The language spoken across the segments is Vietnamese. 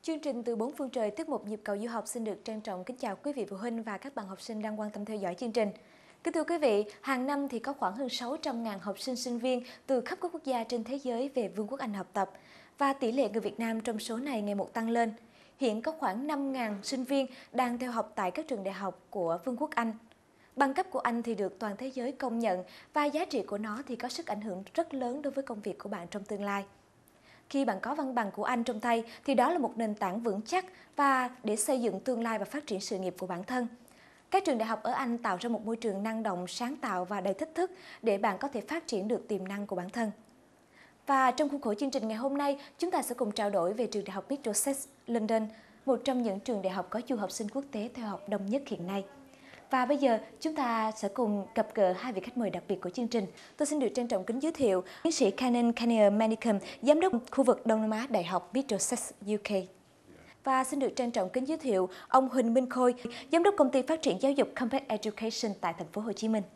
Chương trình Từ bốn phương trời tiết mục Nhịp cầu du học xin được trân trọng kính chào quý vị phụ huynh và các bạn học sinh đang quan tâm theo dõi chương trình. Kính thưa quý vị, hàng năm thì có khoảng hơn 600.000 học sinh sinh viên từ khắp các quốc gia trên thế giới về Vương quốc Anh học tập và tỷ lệ người Việt Nam trong số này ngày một tăng lên. Hiện có khoảng 5.000 sinh viên đang theo học tại các trường đại học của Vương quốc Anh. Bằng cấp của Anh thì được toàn thế giới công nhận và giá trị của nó thì có sức ảnh hưởng rất lớn đối với công việc của bạn trong tương lai. Khi bạn có văn bằng của Anh trong tay thì đó là một nền tảng vững chắc và để xây dựng tương lai và phát triển sự nghiệp của bản thân. Các trường đại học ở Anh tạo ra một môi trường năng động, sáng tạo và đầy thách thức để bạn có thể phát triển được tiềm năng của bản thân. Và trong khuôn khổ chương trình ngày hôm nay, chúng ta sẽ cùng trao đổi về trường đại học Middlesex, London, một trong những trường đại học có du học sinh quốc tế theo học đông nhất hiện nay. Và bây giờ chúng ta sẽ cùng gặp gỡ hai vị khách mời đặc biệt của chương trình. Tôi xin được trân trọng kính giới thiệu tiến sĩ Canon Canier Manicum, giám đốc khu vực Đông Nam Á Đại học Middlesex, UK. Và xin được trân trọng kính giới thiệu ông Huỳnh Minh Khôi, giám đốc công ty phát triển giáo dục Compact Education tại thành phố Hồ Chí Minh.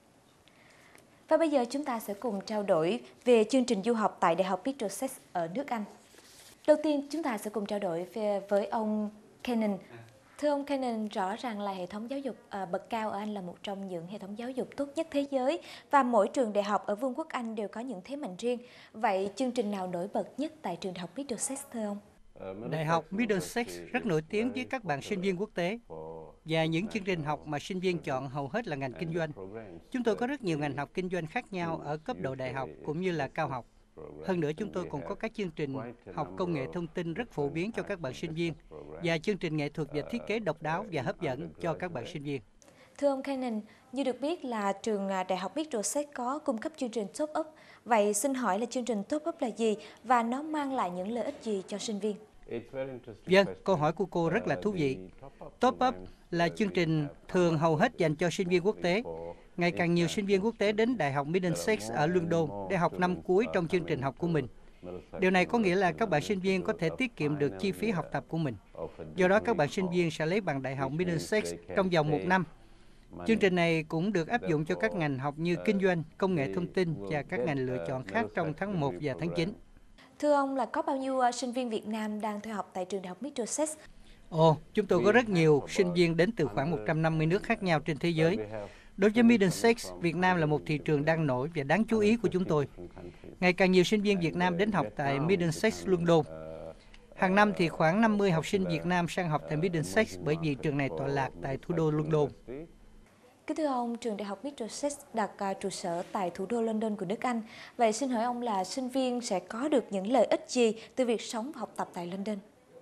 Và bây giờ chúng ta sẽ cùng trao đổi về chương trình du học tại Đại học Middlesex ở nước Anh. Đầu tiên chúng ta sẽ cùng trao đổi với ông Canon. Thưa ông Canon, rõ ràng là hệ thống giáo dục bậc cao ở Anh là một trong những hệ thống giáo dục tốt nhất thế giới và mỗi trường đại học ở Vương quốc Anh đều có những thế mạnh riêng. Vậy chương trình nào nổi bật nhất tại trường đại học Middlesex thưa ông? Đại học Middlesex rất nổi tiếng với các bạn sinh viên quốc tế và những chương trình học mà sinh viên chọn hầu hết là ngành kinh doanh. Chúng tôi có rất nhiều ngành học kinh doanh khác nhau ở cấp độ đại học cũng như là cao học. Hơn nữa chúng tôi còn có các chương trình học công nghệ thông tin rất phổ biến cho các bạn sinh viên và chương trình nghệ thuật và thiết kế độc đáo và hấp dẫn cho các bạn sinh viên. Thưa ông Canon, như được biết là trường Đại học Middlesex có cung cấp chương trình Top Up. Vậy xin hỏi là chương trình Top Up là gì và nó mang lại những lợi ích gì cho sinh viên? Vâng, câu hỏi của cô rất là thú vị. Top Up là chương trình thường hầu hết dành cho sinh viên quốc tế. Ngày càng nhiều sinh viên quốc tế đến Đại học Middlesex ở London để học năm cuối trong chương trình học của mình. Điều này có nghĩa là các bạn sinh viên có thể tiết kiệm được chi phí học tập của mình. Do đó các bạn sinh viên sẽ lấy bằng Đại học Middlesex trong vòng 1 năm. Chương trình này cũng được áp dụng cho các ngành học như kinh doanh, công nghệ thông tin và các ngành lựa chọn khác trong tháng 1 và tháng 9. Thưa ông là có bao nhiêu sinh viên Việt Nam đang theo học tại trường đại học Middlesex? Chúng tôi có rất nhiều sinh viên đến từ khoảng 150 nước khác nhau trên thế giới. Đối với Middlesex, Việt Nam là một thị trường đang nổi và đáng chú ý của chúng tôi. Ngày càng nhiều sinh viên Việt Nam đến học tại Middlesex, London. Hàng năm thì khoảng 50 học sinh Việt Nam sang học tại Middlesex bởi vì trường này tọa lạc tại thủ đô London. Kính thưa ông, trường đại học Middlesex đặt trụ sở tại thủ đô London của nước Anh. Vậy xin hỏi ông là sinh viên sẽ có được những lợi ích gì từ việc sống và học tập tại London?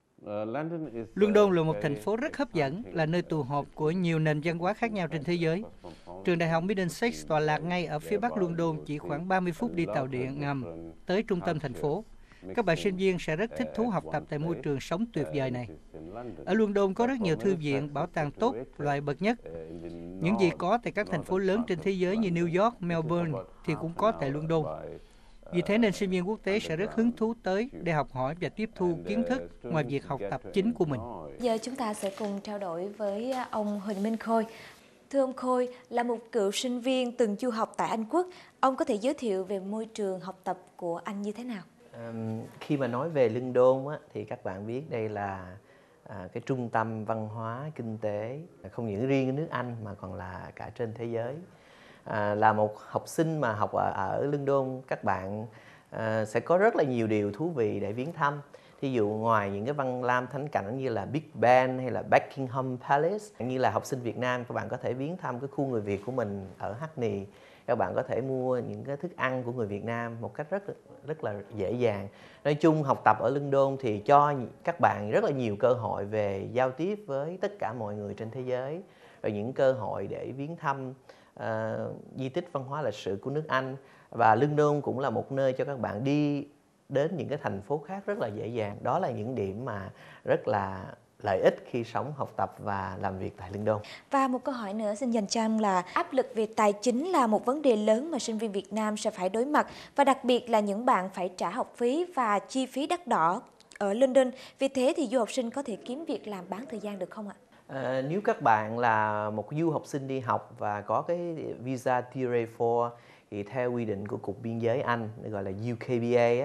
London là một thành phố rất hấp dẫn, là nơi tụ họp của nhiều nền văn hóa khác nhau trên thế giới. Trường đại học Middlesex tọa lạc ngay ở phía bắc London, chỉ khoảng 30 phút đi tàu điện ngầm tới trung tâm thành phố. Các bạn sinh viên sẽ rất thích thú học tập tại môi trường sống tuyệt vời này. Ở London có rất nhiều thư viện, bảo tàng tốt, loại bậc nhất. Những gì có tại các thành phố lớn trên thế giới như New York, Melbourne thì cũng có tại London. Vì thế nên sinh viên quốc tế sẽ rất hứng thú tới để học hỏi và tiếp thu kiến thức ngoài việc học tập chính của mình. Giờ chúng ta sẽ cùng trao đổi với ông Huỳnh Minh Khôi. Thưa ông Khôi, là một cựu sinh viên từng du học tại Anh Quốc, ông có thể giới thiệu về môi trường học tập của Anh như thế nào? Khi mà nói về London á, thì các bạn biết đây là cái trung tâm văn hóa, kinh tế, không những riêng ở nước Anh mà còn là cả trên thế giới. Là một học sinh mà học ở London, các bạn sẽ có rất là nhiều điều thú vị để viếng thăm. Thí dụ ngoài những cái văn lam thắng cảnh như là Big Ben hay là Buckingham Palace, như là học sinh Việt Nam, các bạn có thể viếng thăm cái khu người Việt của mình ở Hackney. Các bạn có thể mua những cái thức ăn của người Việt Nam một cách rất là dễ dàng. Nói chung học tập ở London thì cho các bạn rất là nhiều cơ hội về giao tiếp với tất cả mọi người trên thế giới, rồi những cơ hội để viếng thăm di tích văn hóa lịch sử của nước Anh. Và London cũng là một nơi cho các bạn đi đến những cái thành phố khác rất là dễ dàng. Đó là những điểm mà rất là lợi ích khi sống, học tập và làm việc tại London. Và một câu hỏi nữa xin dành cho ông là áp lực về tài chính là một vấn đề lớn mà sinh viên Việt Nam sẽ phải đối mặt, và đặc biệt là những bạn phải trả học phí và chi phí đắt đỏ ở London. Vì thế thì du học sinh có thể kiếm việc làm bán thời gian được không ạ? Nếu các bạn là một du học sinh đi học và có cái visa Tier A4 thì theo quy định của Cục Biên giới Anh gọi là UKBA á,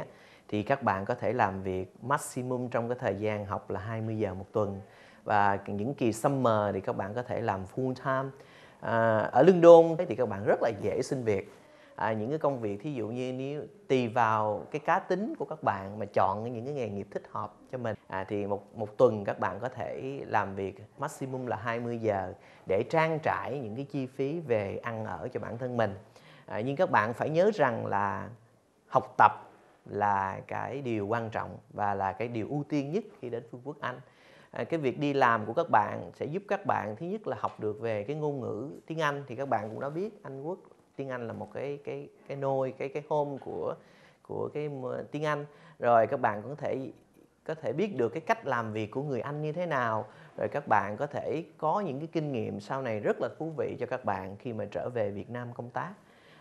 thì các bạn có thể làm việc maximum trong cái thời gian học là 20 giờ một tuần. Và những kỳ summer thì các bạn có thể làm full time. Ở London thì các bạn rất là dễ xin việc. Những cái công việc thí dụ như nếu tùy vào cái cá tính của các bạn mà chọn những cái nghề nghiệp thích hợp cho mình, thì một tuần các bạn có thể làm việc maximum là 20 giờ để trang trải những cái chi phí về ăn ở cho bản thân mình. Nhưng các bạn phải nhớ rằng là học tập là cái điều quan trọng và là cái điều ưu tiên nhất khi đến Vương quốc Anh. Cái việc đi làm của các bạn sẽ giúp các bạn thứ nhất là học được về cái ngôn ngữ tiếng Anh, thì các bạn cũng đã biết Anh Quốc tiếng Anh là một cái nôi, cái home của cái tiếng Anh. Rồi các bạn cũng có thể biết được cái cách làm việc của người Anh như thế nào. Rồi các bạn có thể có những cái kinh nghiệm sau này rất là thú vị cho các bạn khi mà trở về Việt Nam công tác.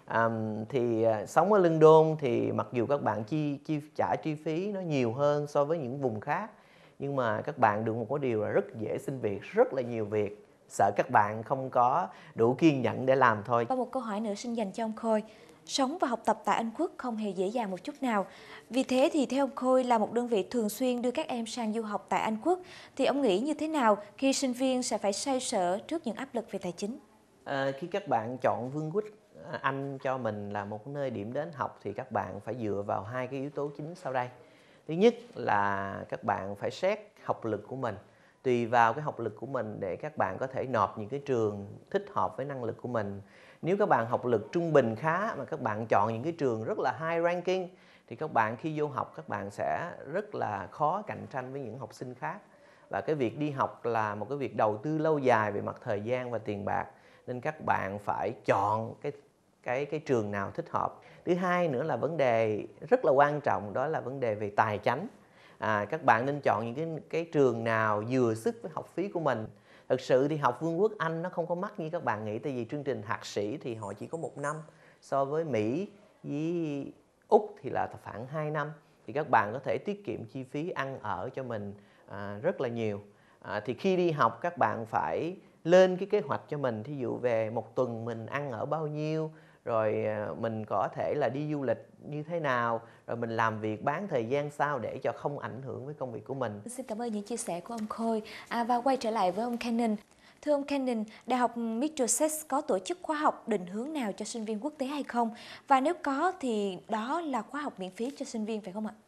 Sống ở London thì mặc dù các bạn trả chi phí nó nhiều hơn so với những vùng khác, nhưng mà các bạn được một cái điều là rất dễ xin việc, rất là nhiều việc. Sợ các bạn không có đủ kiên nhẫn để làm thôi. Và một câu hỏi nữa xin dành cho ông Khôi. Sống và học tập tại Anh Quốc không hề dễ dàng một chút nào. Vì thế thì theo ông Khôi là một đơn vị thường xuyên đưa các em sang du học tại Anh Quốc, thì ông nghĩ như thế nào khi sinh viên sẽ phải xoay sở trước những áp lực về tài chính? Khi các bạn chọn Vương quốc Anh cho mình là một nơi điểm đến học thì các bạn phải dựa vào hai cái yếu tố chính sau đây. Thứ nhất là các bạn phải xét học lực của mình. Tùy vào cái học lực của mình để các bạn có thể nộp những cái trường thích hợp với năng lực của mình. Nếu các bạn học lực trung bình khá mà các bạn chọn những cái trường rất là high ranking thì các bạn khi vô học các bạn sẽ rất là khó cạnh tranh với những học sinh khác. Và cái việc đi học là một cái việc đầu tư lâu dài về mặt thời gian và tiền bạc, nên các bạn phải chọn cái trường nào thích hợp. Thứ hai nữa là vấn đề rất là quan trọng, đó là vấn đề về tài chánh. Các bạn nên chọn những cái trường nào vừa sức với học phí của mình. Thực sự thì học Vương quốc Anh nó không có mắc như các bạn nghĩ, tại vì chương trình thạc sĩ thì họ chỉ có 1 năm, so với Mỹ với Úc thì là khoảng 2 năm. Thì các bạn có thể tiết kiệm chi phí ăn ở cho mình rất là nhiều. Thì khi đi học các bạn phải lên cái kế hoạch cho mình, thí dụ về một tuần mình ăn ở bao nhiêu, rồi mình có thể là đi du lịch như thế nào, rồi mình làm việc bán thời gian sao để cho không ảnh hưởng với công việc của mình. Xin cảm ơn những chia sẻ của ông Khôi. Và quay trở lại với ông Cannon. Thưa ông Cannon, Đại học Middlesex có tổ chức khóa học định hướng nào cho sinh viên quốc tế hay không? Và nếu có thì đó là khóa học miễn phí cho sinh viên phải không ạ?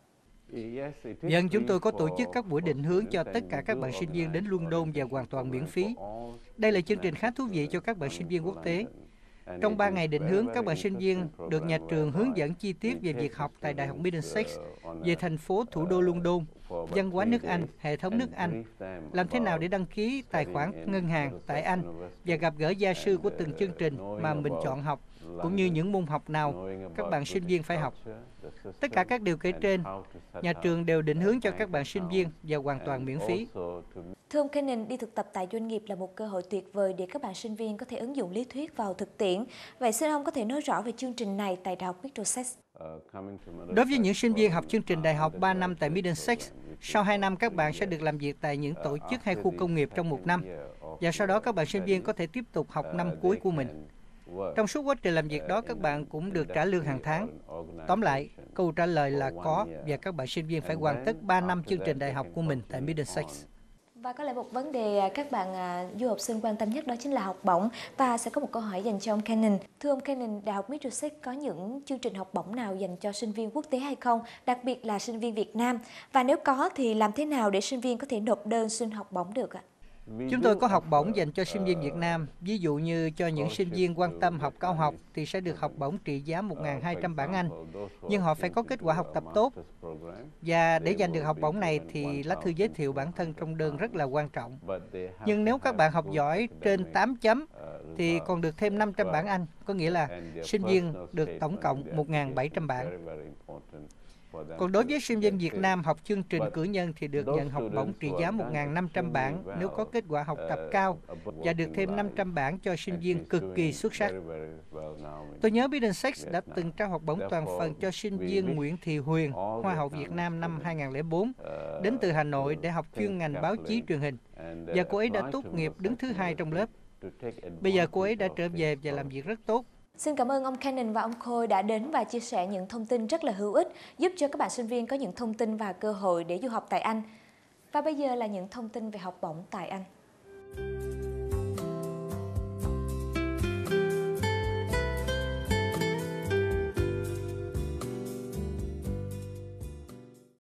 Vâng, chúng tôi có tổ chức các buổi định hướng cho tất cả các bạn sinh viên đến London và hoàn toàn miễn phí. Đây là chương trình khá thú vị cho các bạn sinh viên quốc tế. Trong 3 ngày định hướng, các bạn sinh viên được nhà trường hướng dẫn chi tiết về việc học tại Đại học Middlesex, về thành phố thủ đô London, văn hóa nước Anh, hệ thống nước Anh, làm thế nào để đăng ký tài khoản ngân hàng tại Anh và gặp gỡ gia sư của từng chương trình mà mình chọn học, cũng như những môn học nào các bạn sinh viên phải học. Tất cả các điều kể trên, nhà trường đều định hướng cho các bạn sinh viên và hoàn toàn miễn phí. Thưa ông Cannon, đi thực tập tại doanh nghiệp là một cơ hội tuyệt vời để các bạn sinh viên có thể ứng dụng lý thuyết vào thực tiễn. Vậy xin ông có thể nói rõ về chương trình này tại Đại học Middlesex? Đối với những sinh viên học chương trình đại học 3 năm tại Middlesex, sau 2 năm các bạn sẽ được làm việc tại những tổ chức hay khu công nghiệp trong 1 năm. Và sau đó các bạn sinh viên có thể tiếp tục học năm cuối của mình. Trong suốt quá trình làm việc đó, các bạn cũng được trả lương hàng tháng. Tóm lại, câu trả lời là có, và các bạn sinh viên phải hoàn tất 3 năm chương trình đại học của mình tại Middlesex. Và có lẽ một vấn đề các bạn du học sinh quan tâm nhất đó chính là học bổng. Và sẽ có một câu hỏi dành cho ông Cannon. Thưa ông Cannon, Đại học Middlesex có những chương trình học bổng nào dành cho sinh viên quốc tế hay không, đặc biệt là sinh viên Việt Nam? Và nếu có thì làm thế nào để sinh viên có thể nộp đơn xin học bổng được ạ? Chúng tôi có học bổng dành cho sinh viên Việt Nam. Ví dụ như cho những sinh viên quan tâm học cao học thì sẽ được học bổng trị giá 1.200 bảng Anh. Nhưng họ phải có kết quả học tập tốt. Và để giành được học bổng này thì lá thư giới thiệu bản thân trong đơn rất là quan trọng. Nhưng nếu các bạn học giỏi trên 8 chấm thì còn được thêm 500 bảng Anh, có nghĩa là sinh viên được tổng cộng 1.700 bảng. Còn đối với sinh viên Việt Nam học chương trình cử nhân thì được nhận học bổng trị giá 1.500 bảng nếu có kết quả học tập cao và được thêm 500 bảng cho sinh viên cực kỳ xuất sắc. Tôi nhớ Middlesex đã từng trao học bổng toàn phần cho sinh viên Nguyễn Thị Huyền, Hoa hậu Việt Nam năm 2004, đến từ Hà Nội để học chuyên ngành báo chí truyền hình. Và cô ấy đã tốt nghiệp đứng thứ 2 trong lớp. Bây giờ cô ấy đã trở về và làm việc rất tốt. Xin cảm ơn ông Cannon và ông Khôi đã đến và chia sẻ những thông tin rất là hữu ích, giúp cho các bạn sinh viên có những thông tin và cơ hội để du học tại Anh. Và bây giờ là những thông tin về học bổng tại Anh.